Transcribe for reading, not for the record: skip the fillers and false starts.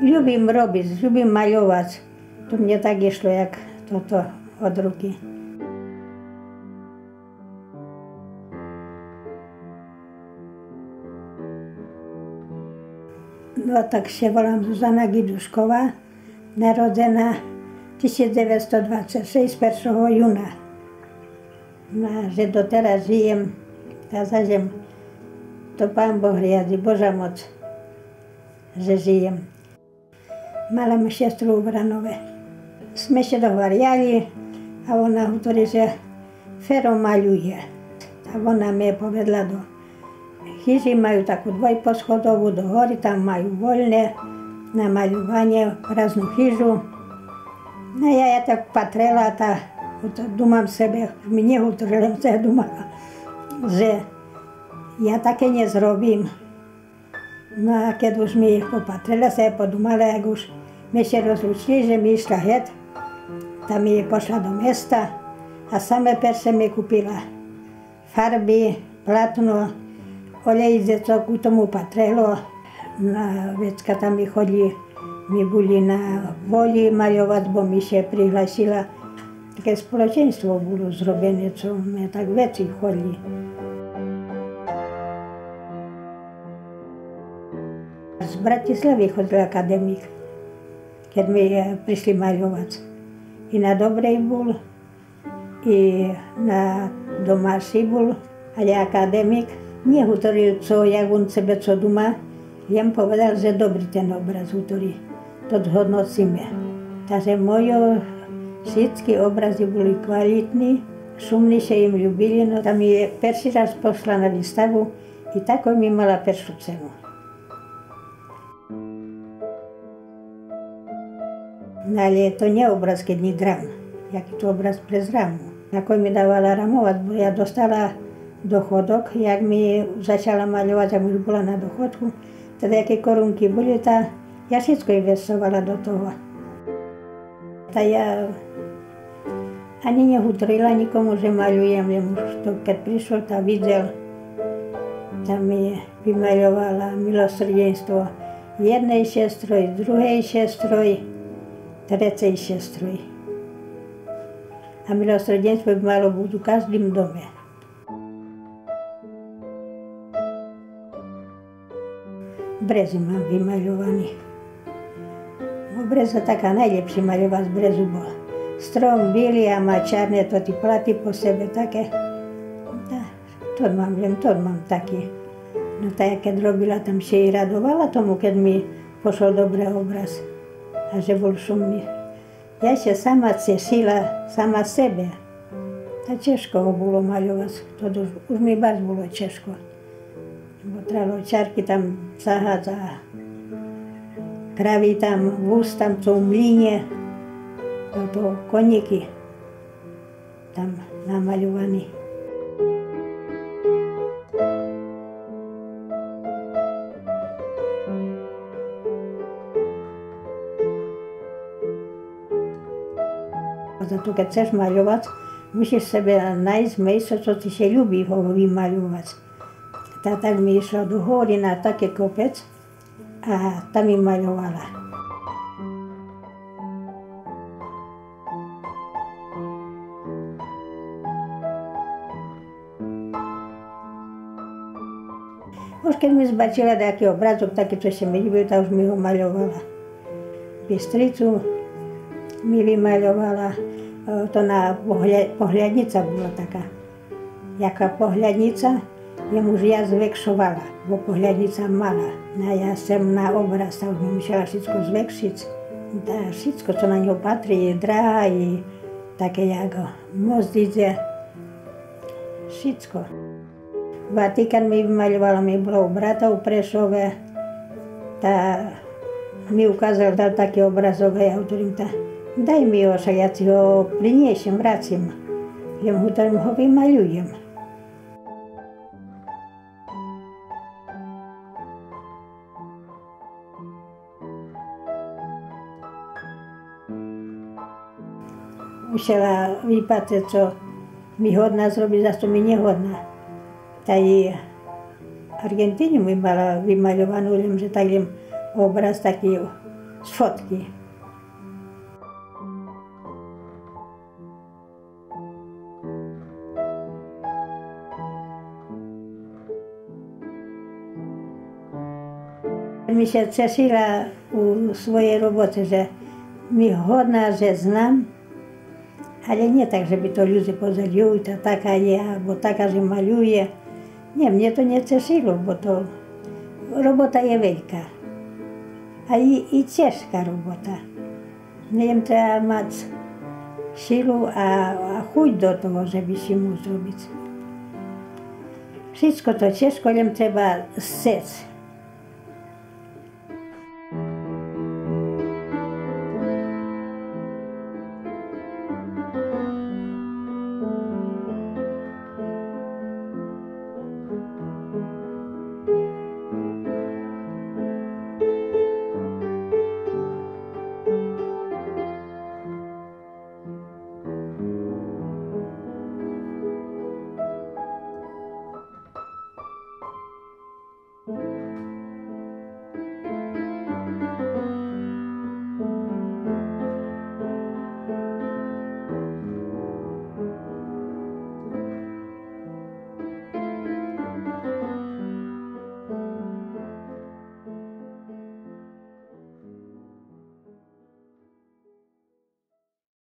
Ľubím robiť, ľubím maľovať. To mne tak išlo, jak toto od ruky. No tak się volám Zuzana Gidušková, narodzená 1926, 1. júna. No, že doteraz žijem, a zažem, to Pán Boh riadi, Boža moc, že žijem. Mala ma sestru v Vranove. Sme sa dohvariali a ona hovorí, že Fero maľuje. A ona mi povedla do chyži, majú takú dvojposchodovú do hory, tam majú voľné na maľovanie, prázdnu chyžu. No ja tak patrela, думам себе, мені говорили, це думала, že ja také nezrobím. No a keď už mi popatrila, sa ja podumala, jak už my sa rozlučili, že mi išla het, tam mi pošla do mesta a samé perše mi kúpila farby, platno, olejzecok, u tomu patrelo. Na vecka tam mi chodili, mi boli na voli maľovať, bo mi sa prihlasila. Také spoločenstvo bolo zrobené, co mi tak veci chodili. Z Bratislavy chodil akademik, keď mi prišli maľovať. I na Dobrej bol, i na Domáši bol, ale akademik nie hovoril, jak on sebe co doma. Jem povedal, že dobrý ten obraz hovorí, to zhodnocíme. Takže moje všetky obrazy boli kvalitní, šumní sa im ľúbili, no tam je prvý raz pošla na výstavu i tako mi mala prvú cenu. No ale to nie obraz, keď nie dram, jaký to obraz pre zramu. Ako mi dávala ramovať, bo ja dostala dochodok, jak mi začala maľovať, jak už bola na dochodku, teda jaké korunky boli, ja všetko investovala do toho. Ja ani nehovorila nikomu, že maľujem, keď prišiel, videl, tam mi vymaľovala milosrdenstvo jednej sestroj, druhej sestroj, trecej sestroj. A milosrdenstvo by malo byť v každém dome. Brezy mám vymaľovaný. Breza taká najlepší maľovať z brezu bola. Strom bielý a má čarné to tí platy po sebe také. To mám taký. No tak keď robila, tam sa jej radovala tomu, keď mi pošol dobrý obraz. A že bol šumný. Ja sa sama tešila, sama sebe. A ťažko ho bolo maľovať. To už mi bardzo bolo ťažko. Bo trebalo čarky tam zahať a kravy tam, vúz tam, co v mlíne, to koníky tam namaľovaní. Za to, keď chceš maľovať, musíš sebe nájsť miesto, čo ti sa ľúbi ho vymaľovať. Tak mi išla do hory na taký kopec a tam mi maľovala. Už keď mi zbačila nejaký obrázok, taký, čo sa mi ľúbil, tak už mi ho maľovala. Bystricu mi vymaľovala, to na pohľadnica bola taká. Jaká pohľadnica, jemu už ja zvekšovala, bo pohľadnica mala. No ja sem na obraz, tak mi musela všetko zvekšiť. Všetko, čo na ňo patrí, je drahá, i také jako mozdice. Všetko. Vatikán mi vymaľovala, mi bolo u brata u Prešove. Mi ukázal, dal taký obrazok a ja hovorím, daj mi ho, však ja ti ho priniesiem, vracím. Ja mu ho vymaľujem. Musela vypatriť, čo mi hodná zrobiť, zase mi nehodná. Tá i Argentínu mi mala vymaľovanú, že taký obraz taký z fotky. Mi się cieszyła u swojej roboty, że mi hodna, że znam, ale nie tak, żeby to ludzie powiedzieli, oj, ta taka jest, albo taka, że maluje. Nie, mnie to nie cieszyło, bo to robota jest wielka, a i ciężka robota. Nie wiem, trzeba mieć siłę, a chuć do tego, żeby się mógł zrobić. Wszystko to ciężko, ale trzeba chceć.